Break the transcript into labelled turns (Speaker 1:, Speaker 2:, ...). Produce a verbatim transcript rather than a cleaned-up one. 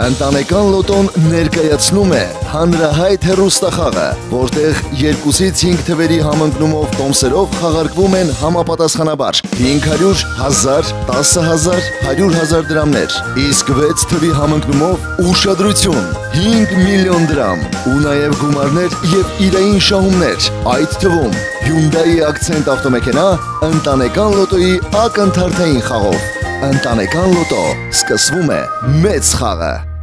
Speaker 1: Ընտանեկան լոտոն ներկայացնում է հանրահայտ հեռուստախաղը, որտեղ երկուսից հինգ թվերի համընկնումով տոմսերով խաղարկվում են համապատասխանաբար հինգ հարյուր, հազար, տասը հազար, հարյուր հազար դրամներ, իսկ վեց թվի համընկնումով ուշադրություն, հինգ միլիոն դրամ ու նաև գումարներ և իրային շահումներ, այդ թվում Hyundai Accent ավտոմեքենա ընտանեկան լոտոյի ակնթարթային խաղով։ Ընտանեկան լոտո, սկսվում է մեծ խաղը։